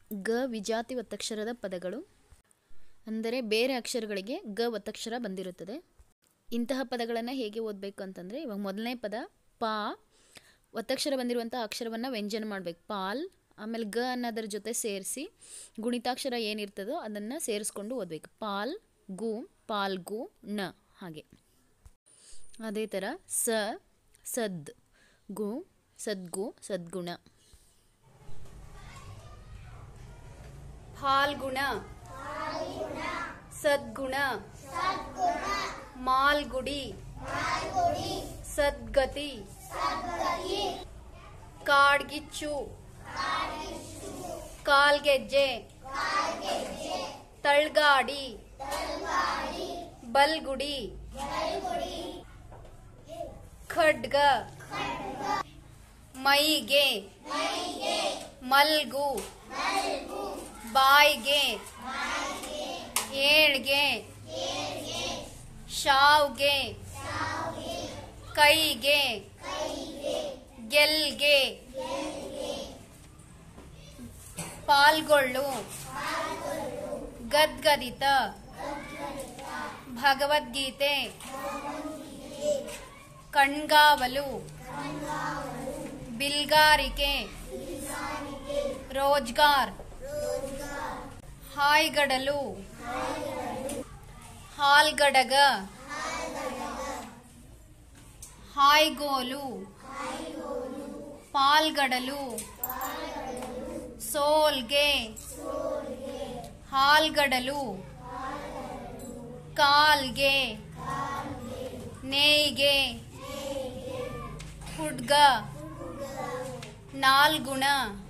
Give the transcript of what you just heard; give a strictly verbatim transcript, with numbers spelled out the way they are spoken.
ಗ ವಿಜಾತಿ ಒತ್ತಕ್ಷರದ ಪದಗಳು ಅಂದರೆ ಬೇರೆ ಅಕ್ಷರಗಳಿಗೆ ಗ ಒತ್ತಕ್ಷರ ಬಂದಿರುತ್ತದೆ. ಇಂತಹ ಪದಗಳನ್ನು ಹೇಗೆ ಓದಬೇಕು ಅಂತಂದರೆ, ಇವಾಗ ಮೊದಲನೇ ಪದ ಪಾ, ಒತ್ತಕ್ಷರ ಬಂದಿರುವಂಥ ಅಕ್ಷರವನ್ನು ವ್ಯಂಜನ ಮಾಡಬೇಕು, ಪಾಲ್. ಆಮೇಲೆ ಗ ಅನ್ನೋದರ ಜೊತೆ ಸೇರಿಸಿ ಗುಣಿತಾಕ್ಷರ ಏನಿರ್ತದೋ ಅದನ್ನು ಸೇರಿಸ್ಕೊಂಡು ಓದಬೇಕು. ಪಾಲ್ ಗು, ಪಾಲ್ಗು, ನ. ಹಾಗೆ ಅದೇ ಥರ ಸ, ಸದ್, ಗು, ಸದ್ಗು, ಸದ್ಗುಣ. ಫಾಲ್ಗುಣ, ಸದ್ಗುಣ, ಮಾಲ್ಗುಡಿ, ಸದ್ಗತಿ, ಕಾಡ್ಗಿಚ್ಚು, ಕಾಲ್ಗೆಜ್ಜೆ, ತಳ್ಗಾಡಿ, ಬಲ್ಗುಡಿ, ಖಡ್ಗ, ಮೈಗೆ, ಮಲ್ಗು, ಬಾಯ್ಗೆ, ಏಳ್ಗೆ, ಶಾವ್ಗೆ, ಕೈಗೆ, ಗೆಲ್ಗೆ, ಪಾಲ್ಗೊಳ್ಳು, ಗದ್ಗದಿತ, ಭಗವದ್ಗೀತೆ, ಕಣ್ಗಾವಲು, ಬಿಲ್ಗಾರಿಕೆ, ರೋಜ್ಗಾರ್, ಹಾಯ್ಗಡಲು, ಹಾಲ್ಗಡಗ, ಹಾಯ್ಗೋಲು, ಪಾಲ್ಗಡಲು, ಸೋಲ್ಗೆ, ಹಾಲ್ಗಡಲು, ಕಾಲ್ಗೆ, ನೇಯ್ಗೆ, ಹುಡ್ಗ, ನಾಲ್ಗುಣ.